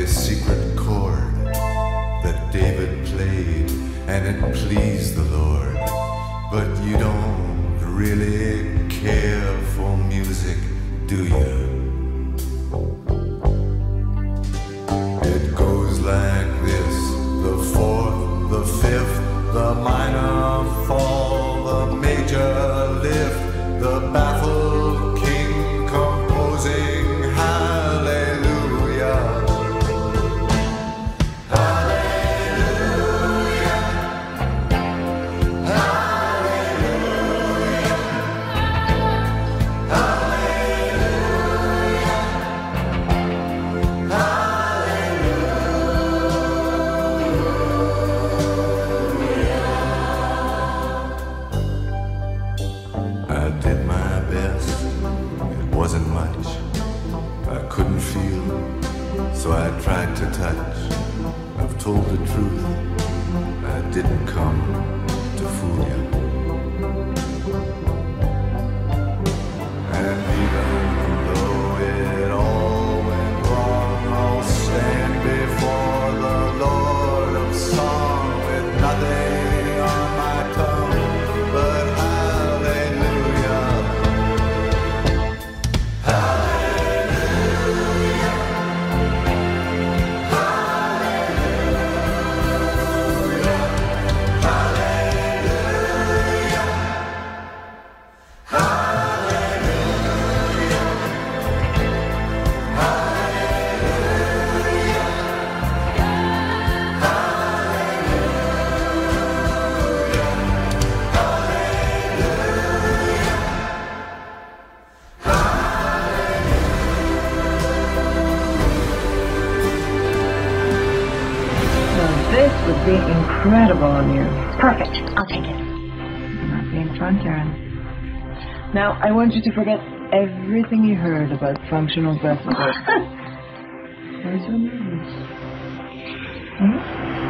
a secret chord that David played, and it pleased the Lord. But you don't really care for music, do you? It goes like this: the fourth, the fifth, the minor fall, the major lift, the baffled king composing hallelujah. Hallelujah. Hallelujah. I did my best, it wasn't much. I couldn't feel, so I tried to touch. I've told the truth, I didn't come to fool you. And even though it all went wrong, I'll stand before the Lord of Song with nothing on my tongue but hallelujah. Hallelujah. Hallelujah. Hallelujah. This would be incredible on you. Perfect. I'll take it. You're not being fun, Karen. Now, I want you to forget everything you heard about functional breath work. Where's your nerves? Hmm?